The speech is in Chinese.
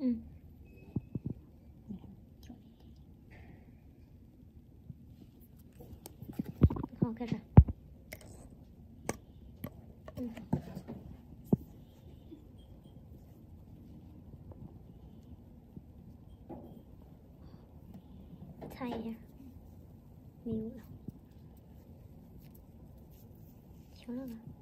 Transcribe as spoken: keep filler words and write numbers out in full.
嗯。好，开始。嗯。擦一下，没有了，行了吧？